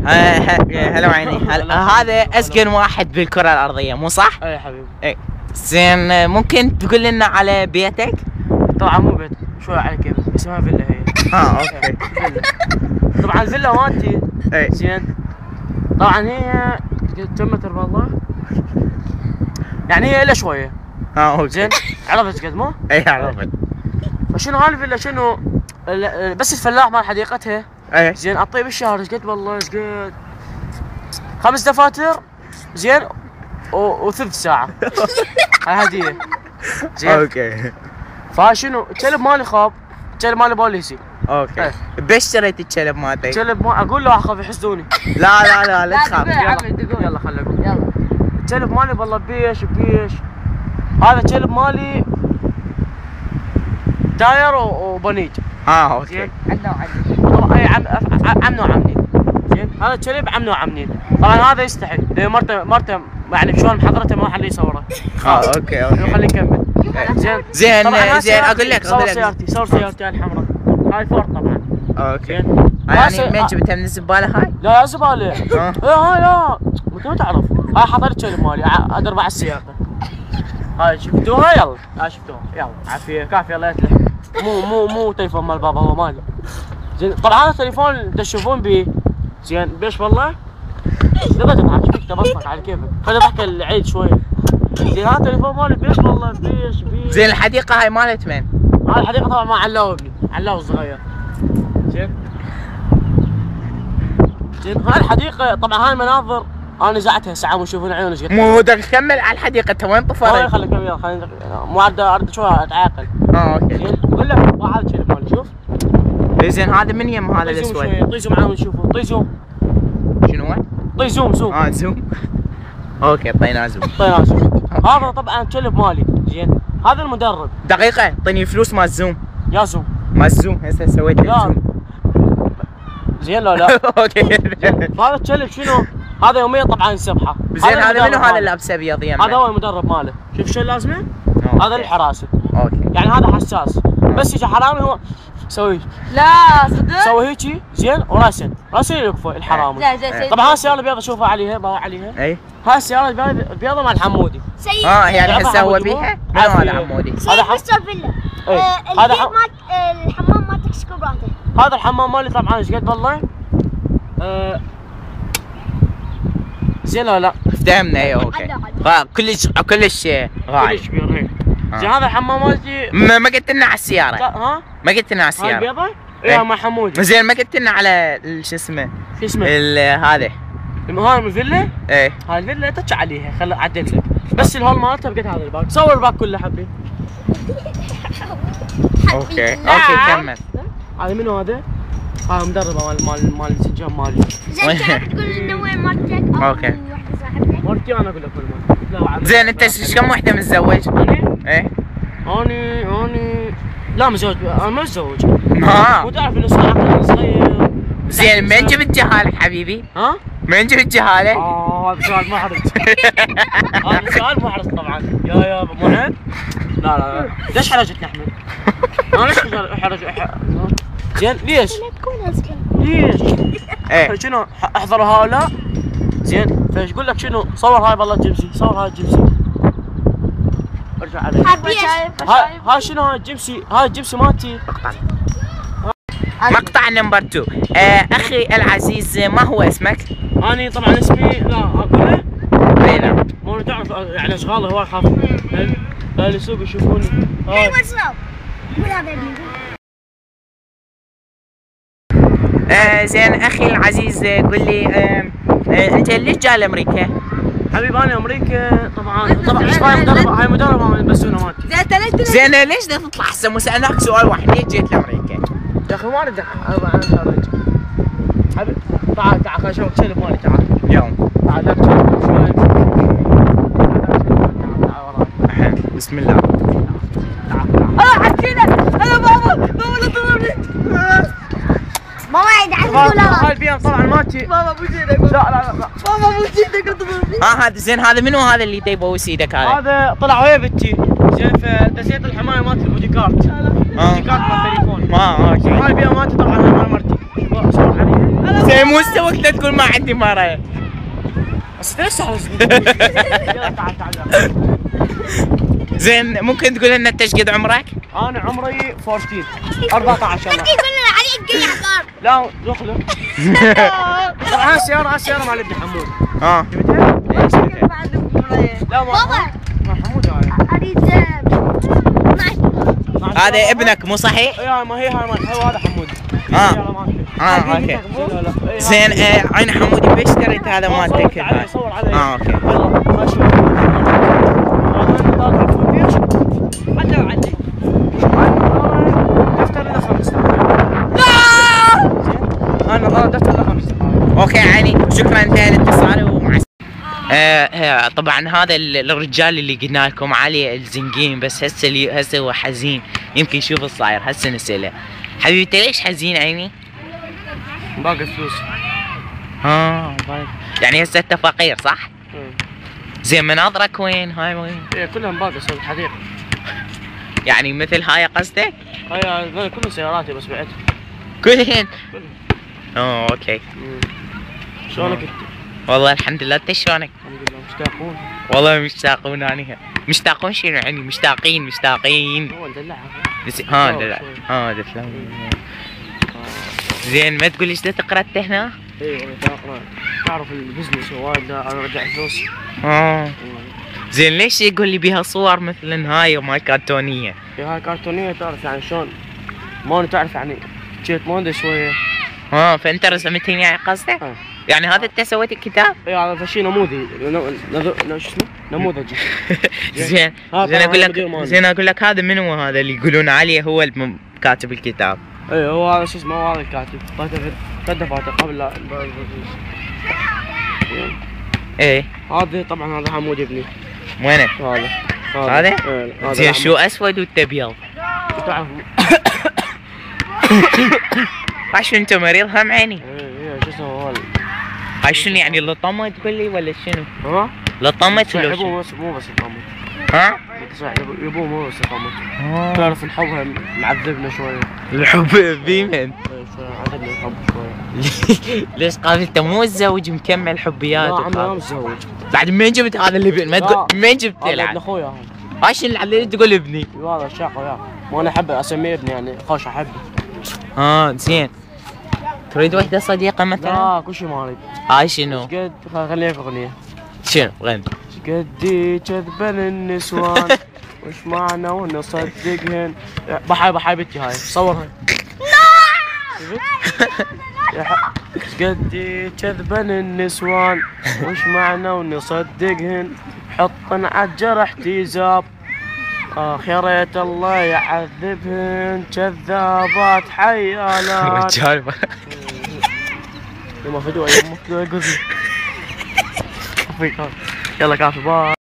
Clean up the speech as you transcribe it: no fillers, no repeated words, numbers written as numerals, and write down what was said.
هلا عيني. هذا اسكن واحد بالكرة الارضية مو صح؟ اي حبيبي. اي زين ممكن تقول لنا على بيتك؟ طبعا مو بيت، شوي على كيف اسمها فيلا هي. اوكي. فيلا. طبعا الفيلا مالتي. اي زين. طبعا هي كم متر والله؟ يعني هي إلها شوية. اوكي. زين. عرفت قد مو؟ اي عرفت. وشنو هالفيلا شنو؟ بس الفلاح مال حديقتها. اي زين اعطيه بالشهر ايش قد والله ايش قد؟ 5 دفاتر. زين وثلث ساعة. هاي هدية. زين. اوكي. فشنو الكلب مالي خاب، الكلب مالي بوليسي. اوكي. بيش شريت الكلب مالتك؟ الكلب ما اقول له اخاف يحسدوني. لا تخاف. يلا خلينا نقول. يلا. الكلب مالي والله بيش. هذا الكلب مالي داير وبنيج. اوكي. عمنا وعمنين. طبعا اي عمنا وعمنين. زين هذا الكلب عمنا وعمنين. طبعا هذا يستحي لان مرته يعني شلون محضرته ما حد يصوره. اوكي. خلينا نكمل. زين اقول لك صور سيارتي الحمراء. هاي فور طبعا. اوكي. يعني من جبتها من الزباله هاي؟ لا زباله. هاي لا انت ما تعرف. هاي حضرت الكلب مالي ادرب على السياره. هاي شفتوها؟ يلا هاي شفتوها. يلا عافيه كافيه الله يتلح. مو تليفون مال بابا هو مالي. زين طبعا هذا التليفون تشوفون بيه. زين بيش والله؟ تقدر تضحك شفت بصمك على كيفك. خلي ضحك العيد شويه. زين هذا التليفون مالي بيش والله بيش. زين الحديقه هاي مالت من؟ هاي الحديقه طبعا مع علاو ابني، علاو الصغير. زين هاي الحديقه طبعا هاي المناظر انا زعتها ساعه ونشوفون عيونك. مو كمل على الحديقه انت وين طفرت؟ خليك كمل خلينا مو ارد شوي اتعاقل. اوكي. زين قول له هذا الكلب مالي شوف. زين هذا من يم هذا الاسود؟ طي زوم معاهم نشوفه. طي زوم. شنو هو؟ طي زوم. زوم. اوكي طينا زوم. هذا طبعا كلب مالي. زين هذا المدرب. دقيقه اعطيني فلوس مال الزوم. يا زوم. ما الزوم هسه سويت الزوم. زين لا. اوكي. هذا الكلب شنو؟ هذا يوميا طبعا سبحه. زين هذا منو هذا اللي لابسه ابيض يمه؟ هذا هو المدرب ماله. شوف شو لازمه؟ هذا للحراسه. اوكي. يعني هذا حساس بس يجي حرامي هو سوي. لا صدق؟ سوي هيجي زين وراسا يكفى الحرامي. لا زين. طبعا هاي السياره البيضاء شوفها عليها باوع عليها. اي هاي السياره البيضاء مال حمودي. يعني هسه هو بيها؟ منو هذا حمودي؟ هذا مستر فيلا. هذا الحمام مالتك ايش كبراته؟ هذا الحمام مالي طبعا ايش قد والله؟ زين لا افتهمنا. اي اوكي. كلش غالي. كلش كبير. هيك. زين هذا الحمام مالتي ما قلت لنا على السياره. ها؟ ما قلت لنا على السياره. هاي البيضاء؟ اي مع حمودي. زين ما قلت لنا على شو اسمه؟ شو اسمه؟ هذا هاي الفيلا؟ ايه هاي الفيلا تتش عليها خل اعدل لك. بس الهول مالته بقيت هذا الباك. صور الباك كله حبي. اوكي كمل. هذا منو هذا؟ هاي مدربه مال السجان مالي. زين تعرف تقول لنا وين مرتك او اوكي. وحده صاحبتك؟ مرتي انا اقول لك وين. زين انت كم وحده متزوج؟ انا؟ ايه اني لا متزوج. انا ما متزوج. ما وتعرف انه صغير. زين من جبت جهالك حبيبي؟ ها؟ من جبت جهالك؟ هذا سؤال محرج. هذا سؤال محرج طبعا. يا ابو محمد. لا ليش حرجتني احمد؟ انا ليش حرج؟ زين ليش؟ ليش؟ ايه شنو احضر هؤلاء. زين فايش اقول لك شنو صور هاي والله جيمسي. صور هاي الجيمسي. ارجع علي. هاي شنو هاي الجيمسي. هاي الجيمسي مالتي. مقطع نمبر 2. اخي العزيز ما هو اسمك؟ اني طبعا اسمي لا اقوله. اي نعم. مو تعرف يعني اشغاله هو خاف. اللي يسوق يشوفوني. ايوه اسمع. قول هذا ابني. زين اخي العزيز قل لي انت ليش جاي لامريكا؟ حبيبي انا امريكا طبعا هاي مدربه يلبسونا مالتي. زين ليش بدك تطلع هسه مو سالناك سؤال واحد ليش جيت لامريكا؟ يا اخي ما اريد انا خارج. حبيبي تعال خليني اشوفك كلب مالي تعال. يوم تعال لك كلب شوي. تعال بسم الله. اه حكينا انا بابا لا تضربني. ماما عيد هاي البيان طبعا مالتي. ماما مو جيدك. لا ماما مو جيدك لا تضربني. هذا زين هذا منو هذا اللي يبوس ايدك هذا؟ هذا طلع ويا بنتي. زين فدزيت الحمايه مالتي البودي كارت. البودي كارت مال التليفون. اوكي. هاي البيان مالتي طبعا هاي مال مرتي. صور عليها. زين مو استوك لا تقول ما عندي مرة. بس ليش يلا تعال تعال. زين ممكن تقول لنا انت ايش قد عمرك؟ انا عمري 14 يلا. يقولون عليك قل عقار. لا دخله. ها السيارة مع ابن حمود. لا بابا مع حمود هاي. اريد 12. هذا ابنك مو صحيح؟ اي ما هي هاي هذا حمود. اوكي. زين عين حمود بيش اشتريت هذا مالتك؟ تعال صور علي. اوكي. يلا ماشي. عدوا دفتر له 5. انا دفتر له 5. اوكي يعني شكرا انتهى الاتصال ومع طبعا هذا الرجال اللي قلنا لكم عليه الزنقين، بس هسه هو حزين، يمكن يشوف الصاير. هسه نسأله حبيبتي ليش حزين عيني؟ باقي فلوس. باقي. يعني هسه انت فقير صح؟ زين مناظرك وين؟ هاي وين؟ ايه كلهم باقي صوب الحديقة. يعني مثل هاي قصدك؟ هاي كل سياراتي بس بعتها. كلهن؟ اوكي. شلونك انت؟ والله الحمد لله، انت شلونك؟ الحمد لله. مشتاقون؟ والله مشتاقون اني. مشتاقون شنو يعني؟ مشتاقين. هو ندلعها. دلع. زين ما تقول ايش تقرا انت هنا؟ اي والله تقرا. تعرف البزنس وايد انا ارجع فلوس. زين ليش يقول لي بيها صور مثل هاي وما كرتونيه؟ هاي كرتونيه تعرف يعني شلون؟ ما تعرف يعني جيت موندا شويه. فانت رسمتني يعني قصدك؟ يعني هذا انت سويت الكتاب؟ اي هذا شيء نموذجي. شو اسمه؟ نموذجي. زين اقول لك هذا من هو هذا اللي يقولون عليه هو كاتب الكتاب؟ اي هو هذا شو اسمه، هو هذا الكاتب. ثلاث دفعات قبل لا. ايه هذا طبعا هذا حمود ابني. وينه؟ هذا؟ زين شو اسود وابيض؟ تعرف عشان انت مريض هم عيني؟ ايه شو اسمه هو. هاي شنو يعني لطمت تقول لي ولا شنو؟ لطمت ولا شنو؟ مو بس لطمت. يبوه مو بس لطمت. تعرف الحب معذبنا شويه. الحب بيمن؟ عذبنا الحب شويه. ليش قال انت مو متزوج مكمل حبيات؟ لا عمي ما متزوج. بعد منين جبت هذا الابن؟ ما تقول منين جبته؟ هذا ابن اخويا هذا. هاي شنو اللي تقول ابني؟ هذا الشاقه وياه. ما انا احبه اسميه ابني يعني خوش احبه. زين. تريد وحده صديقه مثلا؟ لا كل شيء ما اريد. هاي شنو؟ قد خليني في اغنيه. شنو غني؟ قدي كذبن النسوان وش معنى ونصدقهن. بحاي بنتي هاي صورها. قدي كذبن النسوان وش معنى ونصدقهن، حطن عالجرح تيزاب يا ريت الله يعذبهن، كذابات حيالات. رجال يما فدوه يلا كافي باي.